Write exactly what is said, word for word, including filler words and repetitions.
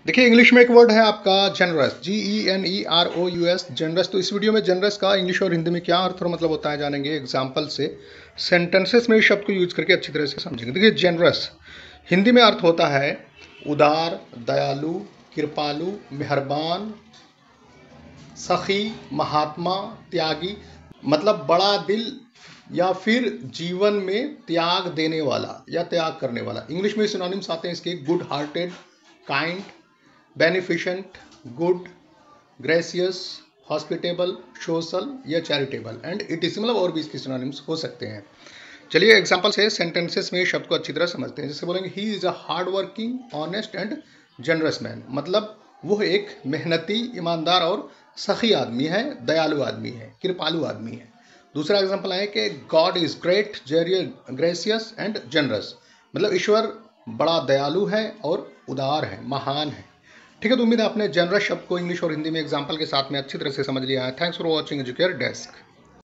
देखिए इंग्लिश में एक वर्ड है आपका generous, G E N E R O U S, generous. तो इस वीडियो में जनरस का इंग्लिश और हिंदी में क्या अर्थ और मतलब होता है जानेंगे एग्जाम्पल से। सेंटेंसेस में इस शब्द को यूज करके अच्छी तरह से समझेंगे। देखिए जनरस हिंदी में अर्थ होता है उदार, दयालु, कृपालु, मेहरबान, सखी, महात्मा, त्यागी। मतलब बड़ा दिल या फिर जीवन में त्याग देने वाला या त्याग करने वाला। इंग्लिश में सिनोनिम्स आते हैं इसके good hearted, kind, beneficent, good, gracious, hospitable, social या चैरिटेबल एंड इट इज मतलब और भी इसके सिनोनिम्स हो सकते हैं। चलिए एग्जांपल से सेंटेंसेस में शब्द को अच्छी तरह समझते हैं। जैसे बोलेंगे he is a hard working, honest and generous man. मतलब वो एक मेहनती, ईमानदार और सखी आदमी है, दयालु आदमी है, कृपालु आदमी है। दूसरा एग्जांपल है कि God is great, gracious and generous. मतलब ईश्वर बड़ा दयालु है और उदार है, महान है। ठीक है, तो उम्मीद है आपने जनरस शब्द को इंग्लिश और हिंदी में एग्जाम्पल के साथ में अच्छी तरह से समझ लिया है। Thanks for watching Educare desk.